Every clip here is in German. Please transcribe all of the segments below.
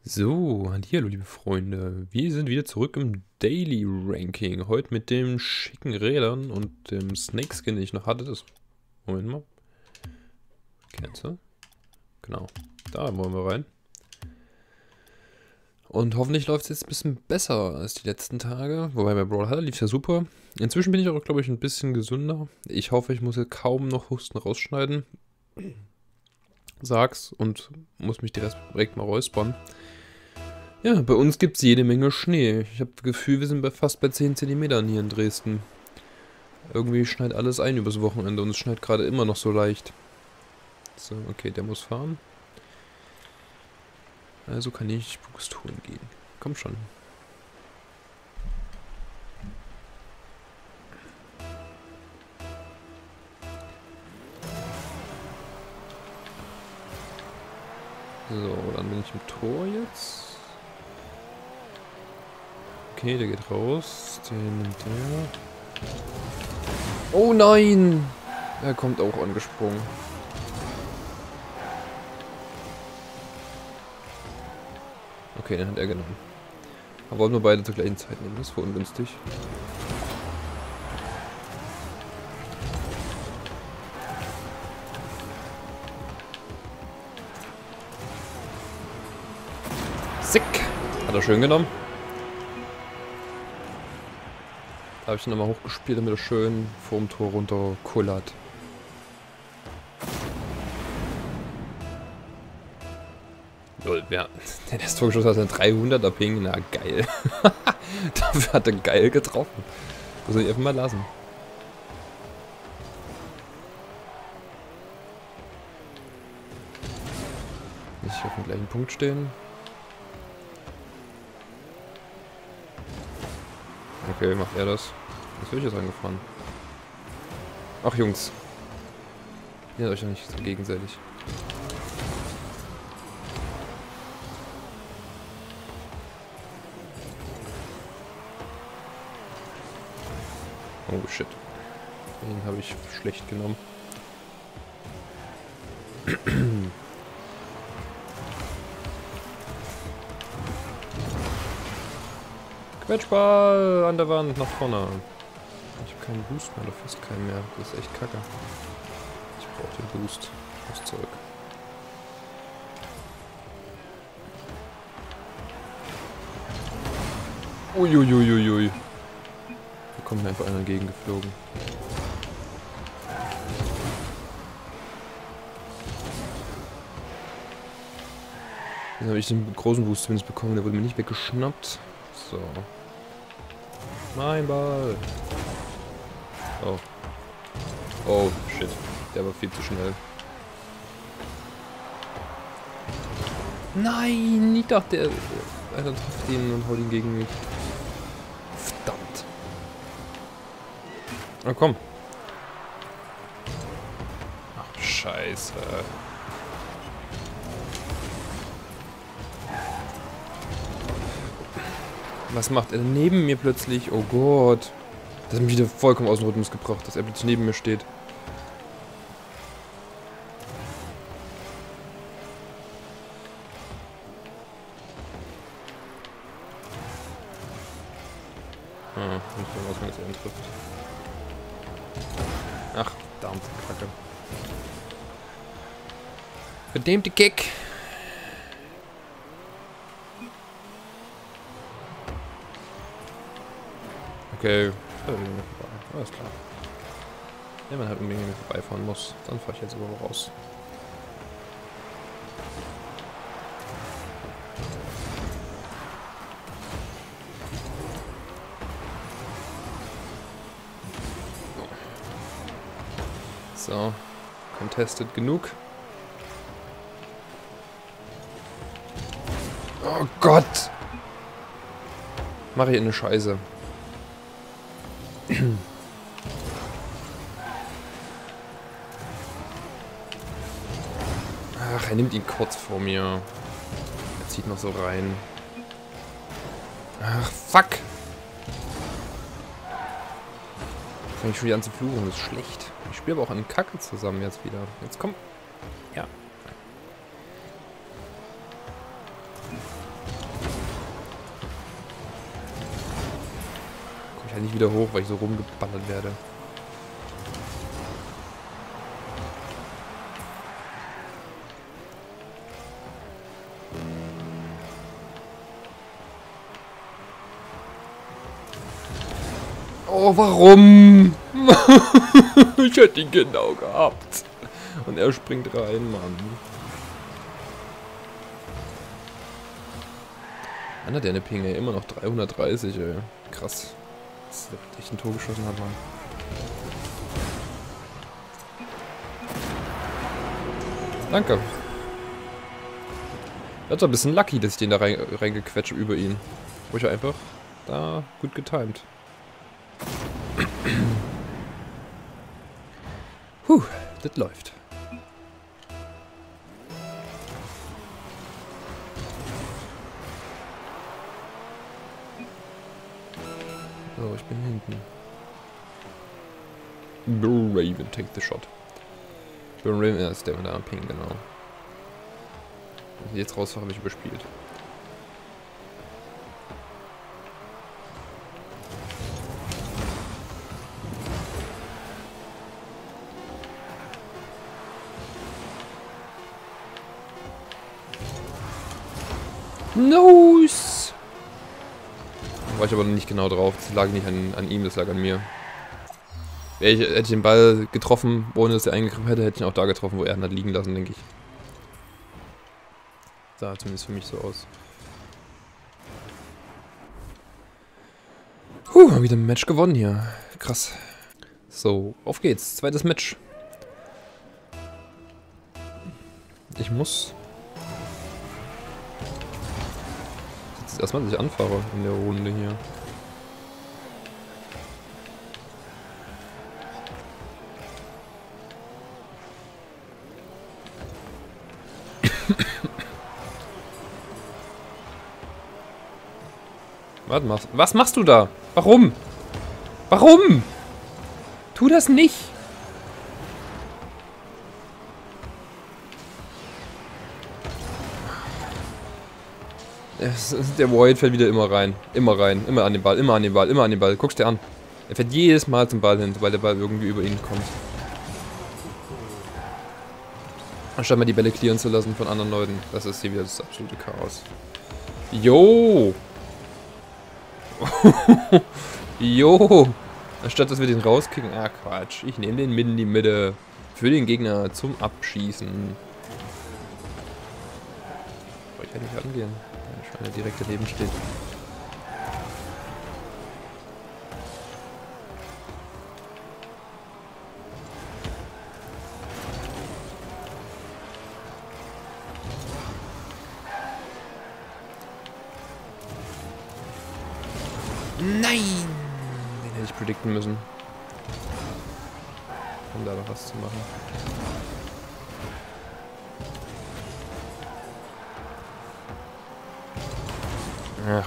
So, hallo liebe Freunde. Wir sind wieder zurück im Daily Ranking. Heute mit den schicken Rädern und dem Snakeskin, den ich noch hatte. Moment mal. Kennst du? Genau. Da wollen wir rein. Und hoffentlich läuft es jetzt ein bisschen besser als die letzten Tage. Wobei bei Brawlhalla lief es ja super. Inzwischen bin ich auch, glaube ich, ein bisschen gesünder. Ich hoffe, ich muss jetzt kaum noch Husten rausschneiden. Sag's und muss mich direkt mal räuspern. Ja, bei uns gibt es jede Menge Schnee. Ich habe das Gefühl, wir sind fast bei 10 Zentimetern hier in Dresden. Irgendwie schneit alles ein übers Wochenende und es schneit gerade immer noch so leicht. So, okay, der muss fahren. Also kann ich Boost holen gehen. Komm schon. So, dann bin ich im Tor jetzt. Okay, der geht raus. Den nimmt der. Oh nein! Er kommt auch angesprungen. Okay, den hat er genommen. Aber wollten wir beide zur gleichen Zeit nehmen, das war ungünstig. Sick! Hat er schön genommen. Da habe ich dann nochmal hochgespielt, damit er schön vorm Tor runterkullert. Lol, ja, der das Tor geschossen hat, ein 300er Ping, na geil. Dafür hat er geil getroffen. Muss ich einfach mal lassen. Nicht auf dem gleichen Punkt stehen. Okay, macht er das. Was will ich jetzt angefahren? Ach Jungs. Ihr seid euch ja nicht so gegenseitig. Oh shit. Den habe ich schlecht genommen. Quetschball an der Wand nach vorne. Ich habe keinen Boost mehr, oder fast keinen mehr. Das ist echt kacke. Ich brauche den Boost. Ich muss zurück. Uiuiuiui. Da kommt mir einfach einer entgegengeflogen. Dann habe ich den großen Boost zumindest bekommen, der wurde mir nicht weggeschnappt. So. Mein Ball. Oh. Oh, shit. Der war viel zu schnell. Nein, ich dachte, er trifft ihn und haut ihn gegen mich. Verdammt. Na komm. Ach, scheiße. Was macht er neben mir plötzlich? Oh Gott. Das hat mich wieder vollkommen aus dem Rhythmus gebracht, dass er plötzlich neben mir steht. Ah, nicht davon ausgehen, dass er ihn trifft. Ach, verdammte Kacke. Verdammte Kick. Okay, alles klar. Wenn man halt irgendwie an mir vorbeifahren muss, dann fahre ich jetzt aber raus. So, contested genug. Oh Gott! Mache ich eine Scheiße. Ach, er nimmt ihn kurz vor mir. Er zieht noch so rein. Ach, fuck! Fange ich schon wieder an zu fluchen, das ist schlecht. Ich spiele aber auch an Kacke zusammen jetzt wieder. Jetzt komm. Ja. kann nicht wieder hoch, weil ich so rumgeballert werde. Oh, warum? Ich hätte ihn genau gehabt. Und er springt rein, Mann. Mann, hat der eine Ping, ey. Immer noch 330, ey. Krass. Dass der echt ein Tor geschossen hat, Mann. Danke. Das war ein bisschen lucky, dass ich den da reingequetscht habe über ihn. Wo ich einfach da gut getimed. Das läuft. So, ich bin hinten. Bill Raven, take the shot. Bill Raven, ja, ist der mit der Ping, genau. Wenn ich jetzt rausfahre, habe ich überspielt. Nice! War ich aber nicht genau drauf. Das lag nicht an ihm, das lag an mir. Hätte ich den Ball getroffen, ohne dass er eingegriffen hätte, hätte ich ihn auch da getroffen, wo er ihn hat liegen lassen, denke ich. Sah zumindest für mich so aus. Haben wieder ein Match gewonnen hier. Krass. So, auf geht's. Zweites Match. Ich muss jetzt erstmal, dass ich anfahre in der Runde hier. Was machst du da? Warum? Warum? Tu das nicht! Der Void fällt wieder immer rein. Immer rein. Immer an den Ball. Immer an den Ball. Immer an den Ball. Guck's dir an. Er fährt jedes Mal zum Ball hin, weil der Ball irgendwie über ihn kommt. Anstatt mal die Bälle clearen zu lassen von anderen Leuten. Das ist hier wieder das absolute Chaos. Jo! Jo! Anstatt dass wir den rauskicken. Ah, Quatsch. Ich nehme den mit in die Mitte. Für den Gegner zum Abschießen. Wollte ich ja nicht angehen. Der Schweine direkt daneben steht. Nein! Den hätte ich predikten müssen. Um da noch was zu machen. Ach,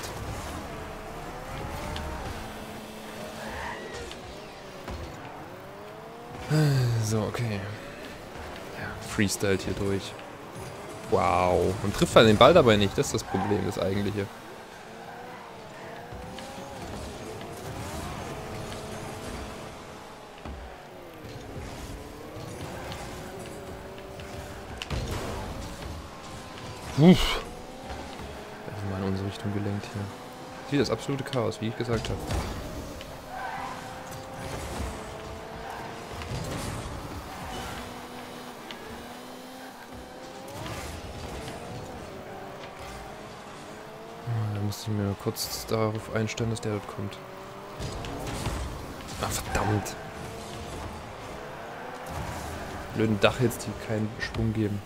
verdammt. So, okay. Ja, freestylt hier durch. Wow. Und trifft halt den Ball dabei nicht. Das ist das Problem, das eigentliche. Uff. Das ist mal in unsere Richtung gelenkt hier. Hier das absolute Chaos, wie ich gesagt habe. Da musste ich mir kurz darauf einstellen, dass der dort kommt. Ach, verdammt. Blöden Dachhits, die keinen Schwung geben.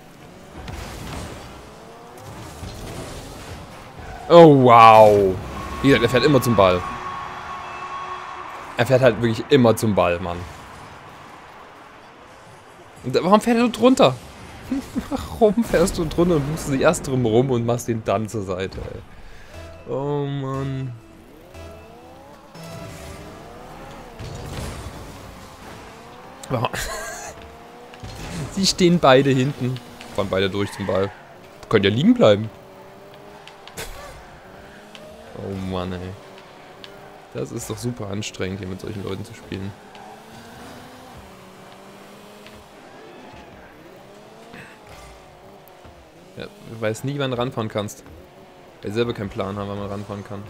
Oh, wow. Wie gesagt, er fährt immer zum Ball. Er fährt halt wirklich immer zum Ball, Mann. Und warum fährt er so drunter? Warum fährst du drunter und musst dich erst drum rum und machst ihn dann zur Seite, ey. Oh, Mann. Warum? Sie stehen beide hinten. Fahren beide durch zum Ball. Können ja liegen bleiben. Oh Mann, ey. Das ist doch super anstrengend, hier mit solchen Leuten zu spielen. Ja, du weißt nie, wann du ranfahren kannst. Weil ich selber keinen Plan haben, wann man ranfahren kann.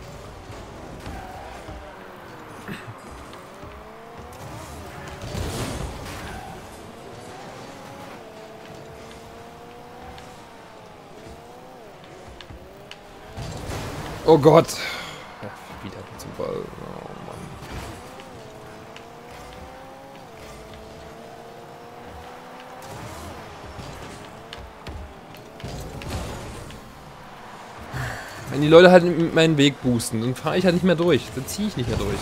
Oh Gott! Ja, wieder zum Ball. Oh Mann. Wenn die Leute halt meinen Weg boosten, dann fahre ich halt nicht mehr durch. Dann ziehe ich nicht mehr durch.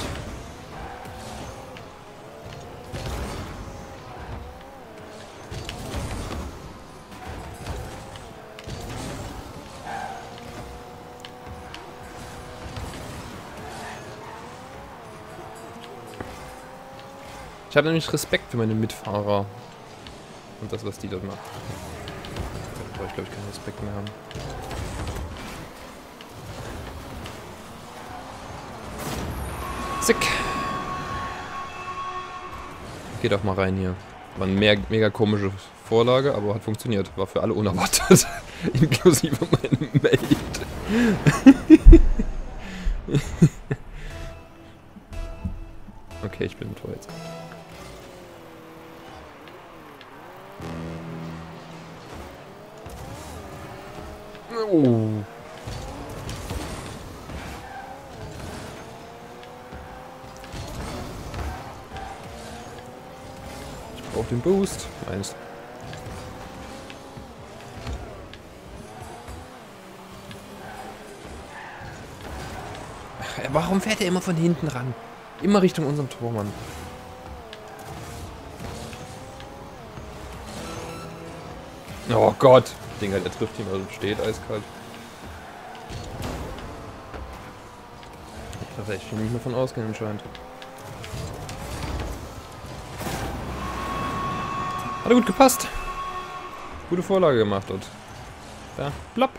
Ich habe nämlich Respekt für meine Mitfahrer. Und das, was die dort machen. Da brauche ich, glaube ich, keinen Respekt mehr haben. Zick. Geht auch mal rein hier. War eine mega komische Vorlage, aber hat funktioniert. War für alle unerwartet. Inklusive meinem Mate. Okay, ich bin im Tor jetzt. Oh. Ich brauche den Boost. Nice. Ach, warum fährt er immer von hinten ran? Immer Richtung unserem Tormann. Oh Gott. Dinger, der trifft ihn, also steht eiskalt. Ich darf echt nicht mehr von ausgehen anscheinend. Hat gut gepasst. Gute Vorlage gemacht und da, plopp.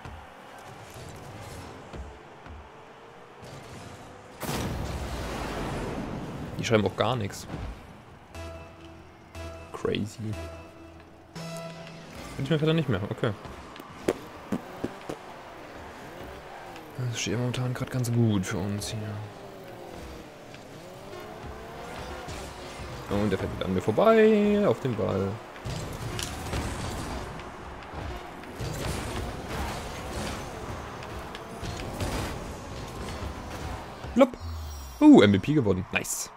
Die schreiben auch gar nichts. Crazy. Ich mir gerade nicht mehr, okay. Das steht momentan gerade ganz gut für uns hier. Und der fährt wieder an mir vorbei, auf den Ball. Plopp. MVP gewonnen. Nice.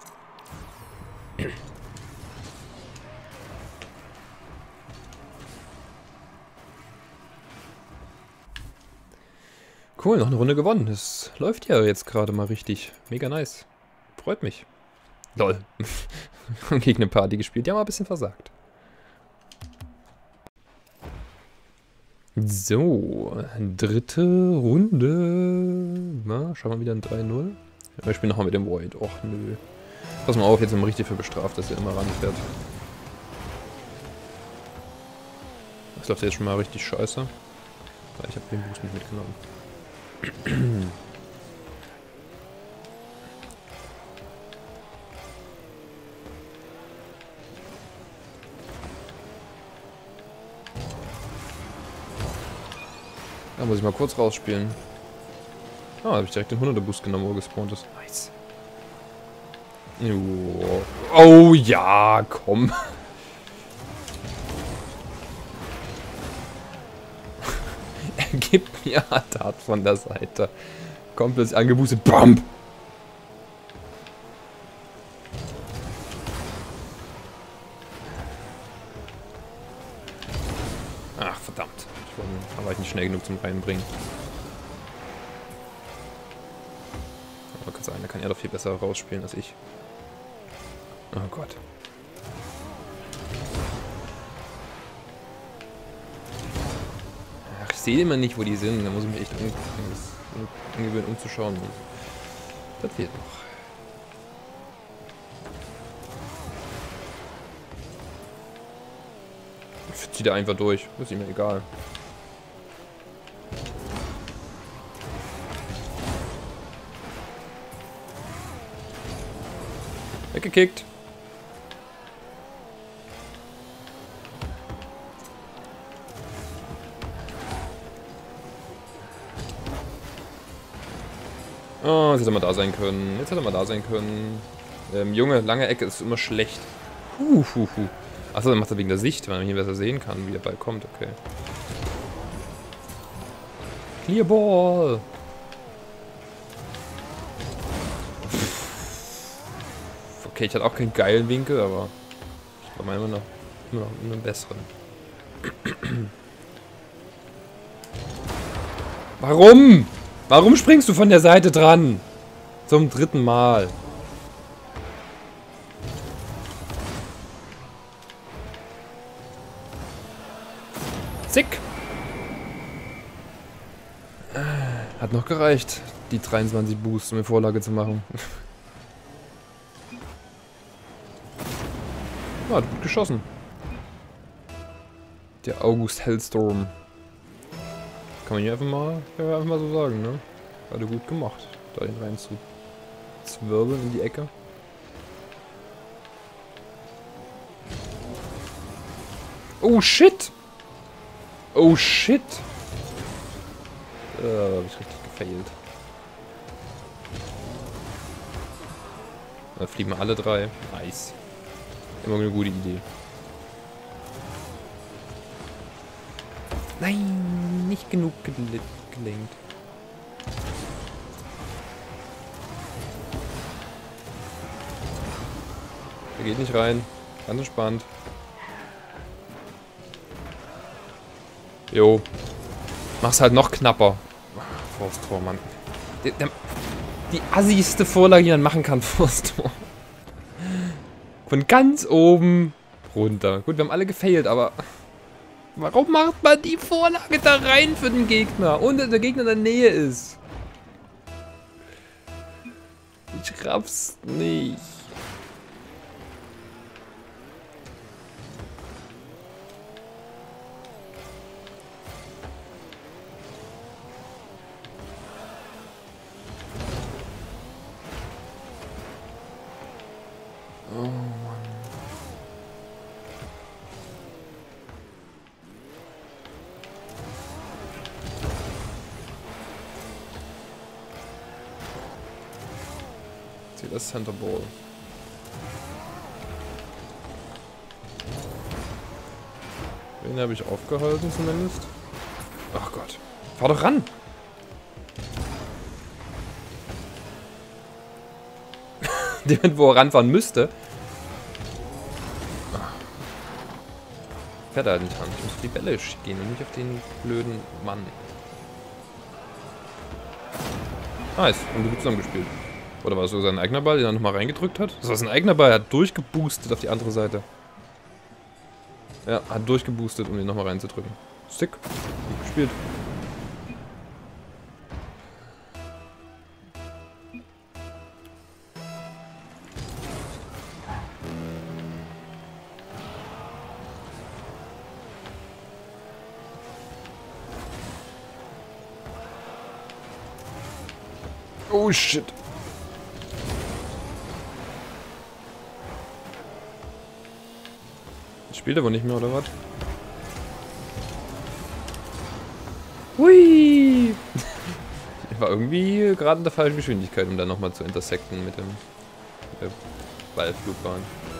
Cool, noch eine Runde gewonnen. Das läuft ja jetzt gerade mal richtig. Mega nice. Freut mich. Lol. Gegen eine Party gespielt. Die haben mal ein bisschen versagt. So, dritte Runde. Na, schauen wir wieder ein 3-0. Ja, ich spiele nochmal mit dem Void. Och, nö. Pass mal auf, jetzt sind wir richtig für bestraft, dass er immer ranfährt. Das läuft jetzt schon mal richtig scheiße. Ich habe den Boost nicht mitgenommen. Da muss ich mal kurz rausspielen. Ah, habe ich direkt den 100er Boost genommen, wo er gespawnt ist. Nice. Oh ja, komm. Er gibt mir Hard von der Seite. Kommt plötzlich angeboostet. BAM! Ach, verdammt. Da war ich nicht schnell genug zum Reinbringen. Aber kann sein, da kann er doch viel besser rausspielen als ich. Oh Gott. Ach, ich sehe immer nicht, wo die sind. Da muss ich mich echt angewöhnen, umzuschauen. Das fehlt noch. Ich ziehe da einfach durch. Ist ihm egal. Weggekickt. Oh, jetzt hätte er mal da sein können. Jetzt hätte er mal da sein können. Junge, lange Ecke ist immer schlecht. Achso, dann macht er wegen der Sicht, weil man hier besser sehen kann, wie der Ball kommt. Okay. Clear Ball. Okay, ich hatte auch keinen geilen Winkel, aber ich glaube immer noch einen besseren. Warum? Warum springst du von der Seite dran? Zum 3. Mal. Zick. Hat noch gereicht, die 23 Boosts, um mir Vorlage zu machen. Ah, hat gut geschossen. Der August Hellstorm. Kann man hier einfach mal so sagen, ne? Hat er gut gemacht, da den rein zu zwirbeln in die Ecke. Oh shit! Oh shit! Hab ich richtig gefailt. Da fliegen wir alle 3. Nice. Immer eine gute Idee. Nein, nicht genug gelenkt. Er geht nicht rein. Ganz entspannt. Jo. Mach's halt noch knapper. Vors Tor, Mann. Die assigste Vorlage, die man machen kann, vors Tor. Von ganz oben runter. Gut, wir haben alle gefailt, aber... Warum macht man die Vorlage da rein für den Gegner? Und der Gegner in der Nähe ist. Ich raff's nicht. Oh Mann. Das Center Ball. Den habe ich aufgehalten zumindest. Ach Gott. Fahr doch ran! Den, wo er ranfahren müsste. Fährt er halt nicht ran. Ich muss auf die Bälle gehen und nicht auf den blöden Mann. Nice. Haben wir gut zusammengespielt. Oder war es so sein eigener Ball, den er nochmal reingedrückt hat? Das war sein eigener Ball, er hat durchgeboostet auf die andere Seite. Ja, hat durchgeboostet, um ihn nochmal reinzudrücken. Sick. Gut gespielt. Oh shit. Spielt er wohl nicht mehr, oder was? Hui! Ich war irgendwie gerade in der falschen Geschwindigkeit, um dann nochmal zu intersecten mit der Ballflugbahn.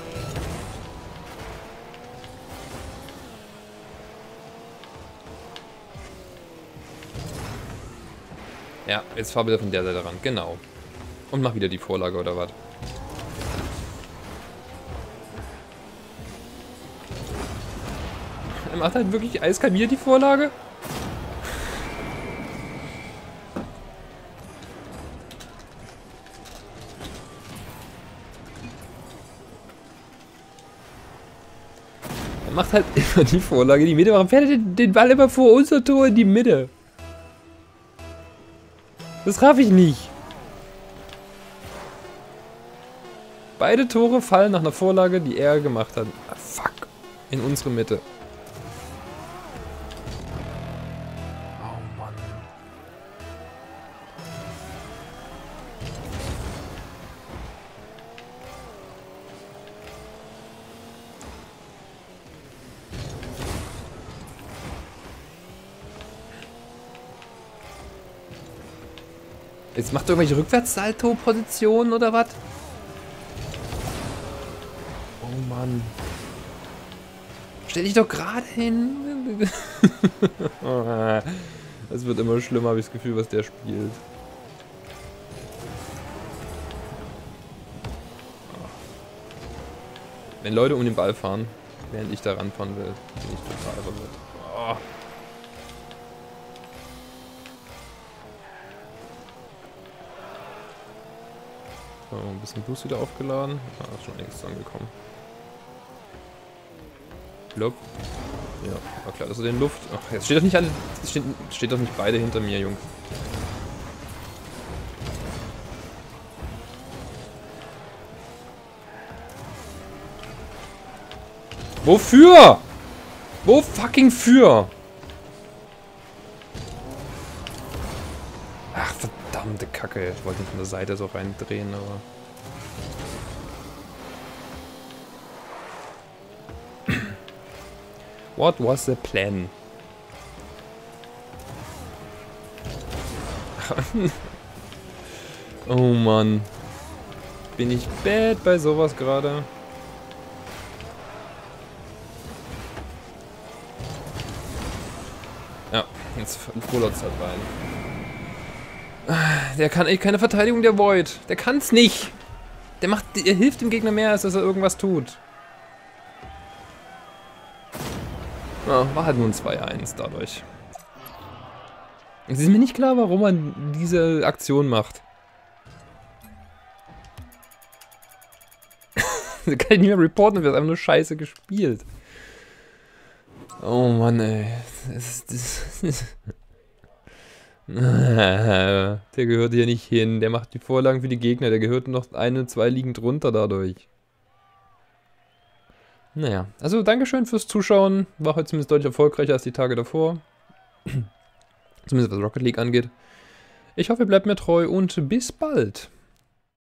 Ja, jetzt fahr wieder von der Seite ran, genau. Und mach wieder die Vorlage, oder was? Er macht halt wirklich eiskalt wieder die Vorlage. Er macht halt immer die Vorlage in die Mitte. Warum fährt er den Ball immer vor unser Tor in die Mitte? Das raff ich nicht. Beide Tore fallen nach einer Vorlage, die er gemacht hat. Ah, fuck. In unsere Mitte. Jetzt macht er irgendwelche Rückwärtssalto-Positionen oder was? Oh Mann. Stell dich doch gerade hin. Es wird immer schlimmer, habe ich das Gefühl, was der spielt. Wenn Leute um den Ball fahren, während ich da ranfahren will, bin ich total verwirrt. Oh. So, ein bisschen Boost wieder aufgeladen. Ah, ist schon längst angekommen. Blop. Ja, war klar, dass er den Luft. Ach, jetzt steht doch nicht alle. Steht doch nicht beide hinter mir, Jungs. Wofür? Wo fucking für? Ach, verdammte Kacke. Ich wollte nicht von der Seite so reindrehen, aber... What was the plan? Oh Mann. Bin ich bad bei sowas gerade? Ja, jetzt Urlaubszeit rein. Der kann echt keine Verteidigung, der Void. Der kann's nicht. Er hilft dem Gegner mehr, als dass er irgendwas tut. Ja, war halt nur ein 2-1 dadurch. Es ist mir nicht klar, warum man diese Aktion macht. Da kann ich nicht mehr reporten, wir haben einfach nur scheiße gespielt. Oh Mann, ey. Der gehört hier nicht hin. Der macht die Vorlagen für die Gegner. Der gehört noch 1, 2 Ligen drunter dadurch. Naja, also Dankeschön fürs Zuschauen. War heute zumindest deutlich erfolgreicher als die Tage davor. Zumindest was Rocket League angeht. Ich hoffe, ihr bleibt mir treu und bis bald.